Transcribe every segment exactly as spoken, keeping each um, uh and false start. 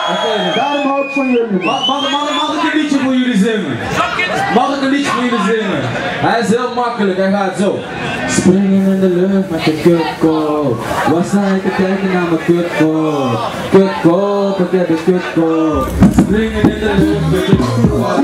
Okay. Daarom hou ik van jullie. Mag, mag, mag, mag ik een liedje voor jullie zingen? Mag ik een liedje voor jullie zingen? Hij is heel makkelijk, hij gaat zo. Springen in de lucht met de kutkop. Wat sta je te kijken naar mijn kutkop? Kutkop, ik heb een kutkop. Springen in de lucht met de kutkop.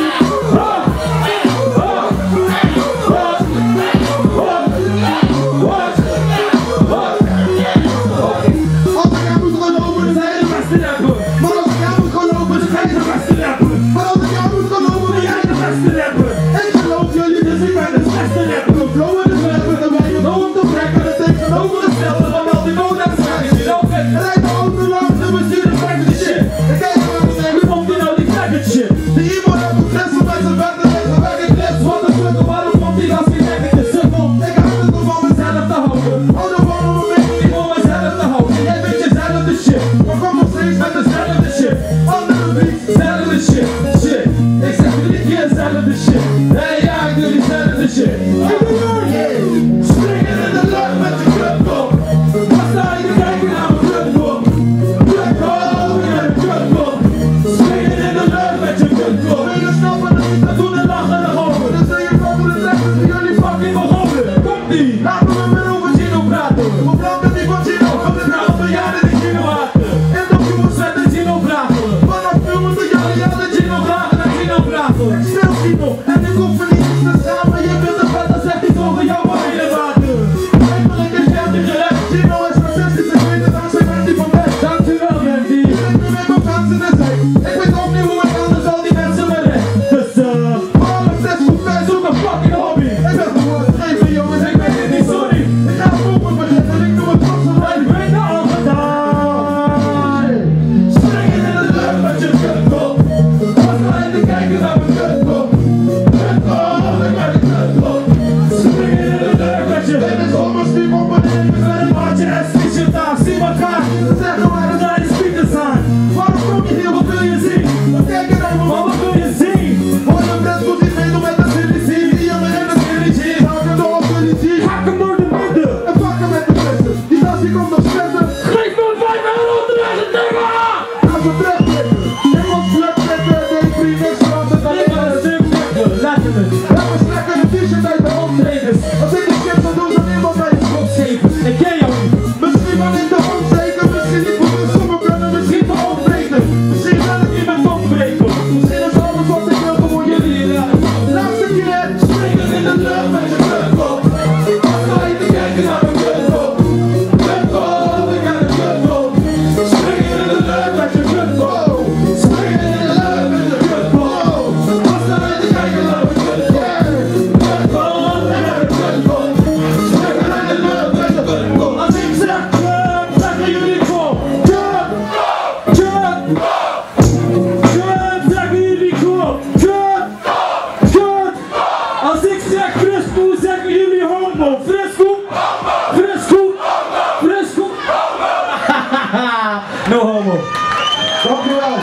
No homo. Dankjewel.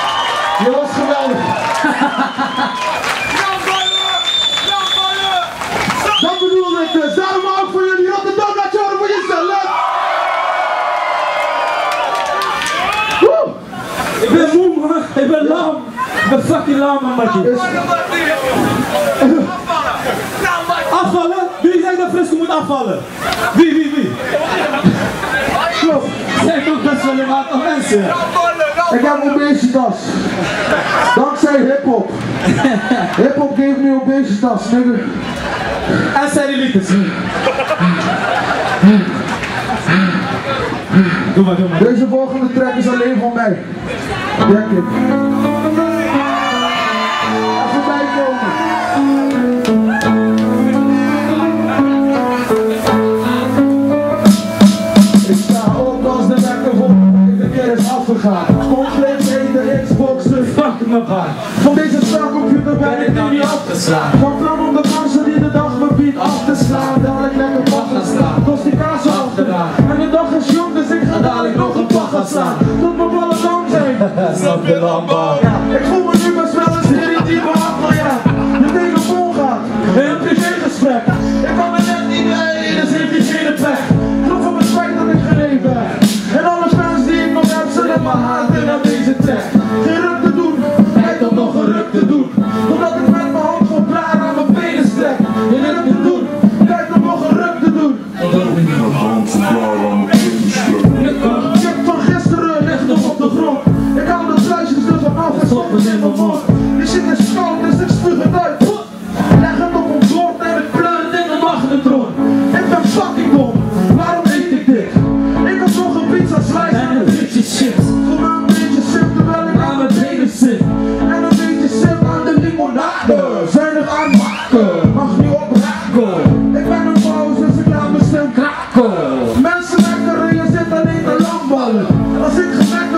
Je was geweldig. Dat bedoel ik dus. Daarom ook voor jullie Rotterdam. Laat je horen voor jezelf. Woe. Ik ben moe, man. Ik ben lam. Ik ben fucking lam, man, matje. Afvallen? Wie zegt dat Fresco moet afvallen? Wie, wie, wie? Klopt. Zijn toch best wel een aantal mensen. Ik heb obesitas. Dankzij hip-hop. Hip-hop geeft me obesitas, nigga. En cellulitis. Doe maar, doe maar. Deze volgende track is alleen voor mij. Denk ik. Even bijkomen. Ik sta op als de wekker voor de keer is afgegaan. Compleet in de Xbox, de fuck me baard. Van deze spelcomputer ben ik nu niet af te slaan. Van plan om de kansen die de dag me biedt af te slaan. Dadelijk lekker pad gaan staan, kost die kaas achteraan. En de dag is jong, dus ik ga dadelijk nog een pad gaan slaan. Tot mijn ballen dam zijn. Snap je landbouw? Ja, ik voel me nu best wel eens hier in die behandel, ja. De telefoon gaat, een privégesprek. Ik kan me net niet bij, dus heeft hij geen pech. Geloof op het feit dat ik geleefd ben. En alle fans die ik nog heb, zullen me haten aan deze beetje shit. Voor mij een beetje sip terwijl ik aan mijn benen zit. En een beetje sip aan de limonade. Zijn er aan maken, mag niet op raken. Ik ben een boos, dus ik laat mijn stem kraken. Mensen lekker, je zit alleen te langballen. Als ik gemerkt